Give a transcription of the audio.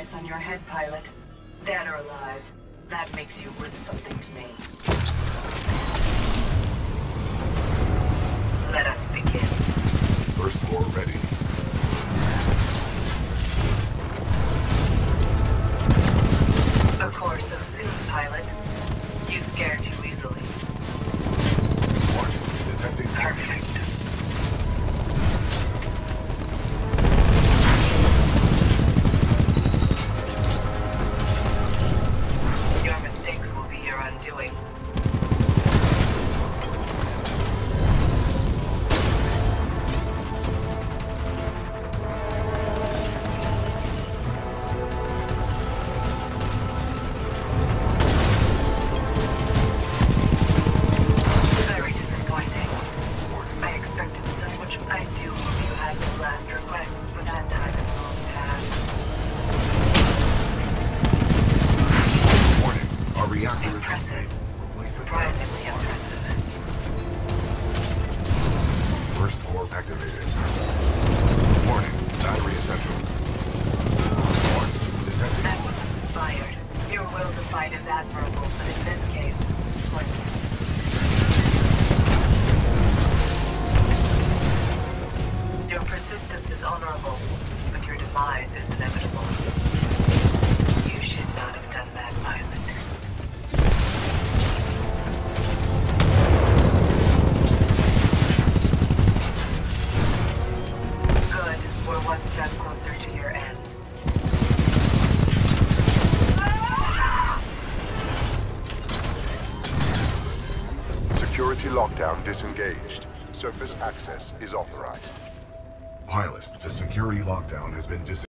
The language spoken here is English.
price on your head, pilot. Dead or alive, that makes you worth something to me. Let us begin. First floor ready. Of course, so soon, pilot. You scare too easily. Warning, detecting Perfect. Your mistakes will be your undoing. Very disappointing. I expected so much. I do hope you had no last requests for that time in the long past. Warning, our reactor is Impressive. unsafe. Replace it. Surprisingly impressive. First floor activated. Warning, battery essential. Warning, detecting. That was inspired. Your will to fight is admirable, but in this case, pointless. Your persistence is honorable, but your demise is inevitable. You should not have done that, pilot. Good. We're one step closer to your end. Security lockdown disengaged. Surface access is authorized. Pilot, the security lockdown has been disengaged.